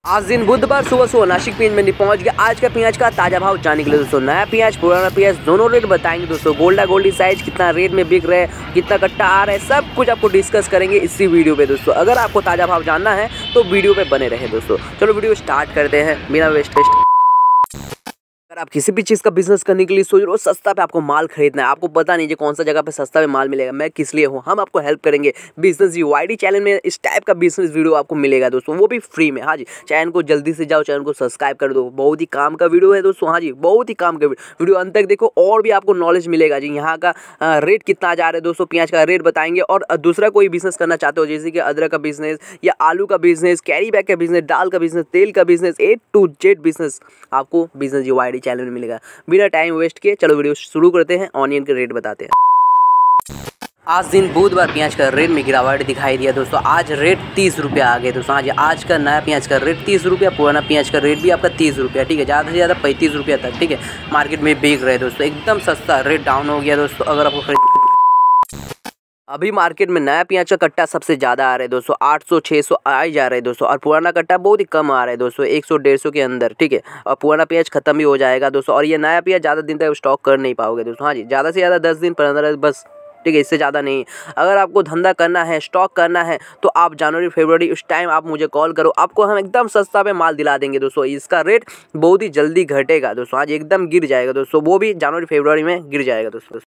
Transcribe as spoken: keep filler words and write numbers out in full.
आज दिन बुधवार सुबह सुबह नासिक पेंज में पहुंच गया। आज का प्याज का ताजा भाव जानने के लिए दोस्तों नया प्याज पुराना प्याज दोनों रेट बताएंगे दोस्तों। गोल्डा गोल्डी साइज कितना रेट में बिक रहे हैं, कितना कट्टा आ रहा है, सब कुछ आपको डिस्कस करेंगे इसी वीडियो पे दोस्तों। अगर आपको ताजा भाव जानना है तो वीडियो पे बने रहे दोस्तों। चलो वीडियो स्टार्ट करते हैं बिना वेस्ट वेस्ट। अगर आप किसी भी चीज़ का बिजनेस करने के लिए सोच रहे हो, सस्ता पे आपको माल खरीदना है, आपको पता नहीं है कौन सा जगह पे सस्ता पे माल मिलेगा, मैं किस लिए हूँ, हम आपको हेल्प करेंगे। बिजनेस यूआईडी चैनल में इस टाइप का बिजनेस वीडियो आपको मिलेगा दोस्तों, वो भी फ्री में। हाँ जी, चैनल को जल्दी से जाओ, चैनल को सब्सक्राइब कर दो, बहुत ही काम का वीडियो है दोस्तों। हाँ जी, बहुत ही काम का वीडियो, अंत तक देखो और भी आपको नॉलेज मिलेगा जी। यहाँ का रेट कितना जा रहा है दोस्तों, प्याज का रेट बताएंगे। और दूसरा कोई बिजनेस करना चाहते हो जैसे कि अदरक का बिजनेस या आलू का बिजनेस, कैरी बैग का बिजनेस, दाल का बिजनेस, तेल का business, A to Z business आपको बिजनेस यूआईडी चैनल में मिलेगा। बिना टाइम वेस्ट किए चलो वीडियो शुरू करते हैं। ऑनियन के रेट बताते हैं। आज दिन बुधवार प्याज का रेट में गिरावट दिखाई दिया दोस्तों। आज रेट तीस रुपया आ गया दोस्तों। आज आज का नया प्याज का रेट तीस रुपया, पुराना प्याज का रेट भी आपका तीस रुपया, ठीक है। ज़्यादा से ज़्यादा पैंतीस रुपया तक, ठीक है, मार्केट में बिक रहे दोस्तों। एकदम सस्ता रेट डाउन हो गया दोस्तों। अगर आपको खरीद अभी मार्केट में नया प्याज का कट्टा सबसे ज़्यादा आ रहा है दोस्तों, आठ सौ छह सौ आ ही जा रहे हैं दोस्तों। और पुराना कट्टा बहुत ही कम आ रहा है दोस्तों, एक सौ डेढ़ सौ के अंदर, ठीक है। और पुराना प्याज खत्म भी हो जाएगा दोस्तों। और ये नया प्याज ज़्यादा दिन तक स्टॉक कर नहीं पाओगे दोस्तों। हाँ जी, ज़्यादा से ज़्यादा दस दिन पंद्रह दिन बस, ठीक है, इससे ज़्यादा नहीं। अगर आपको धंधा करना है, स्टॉक करना है, तो आप जनवरी फरवरी उस टाइम आप मुझे कॉल करो, आपको हम एकदम सस्ता पे माल दिला देंगे दोस्तों। इसका रेट बहुत ही जल्दी घटेगा दोस्तों। आज एकदम गिर जाएगा दोस्तों, वो भी जनवरी फरवरी में गिर जाएगा दोस्तों।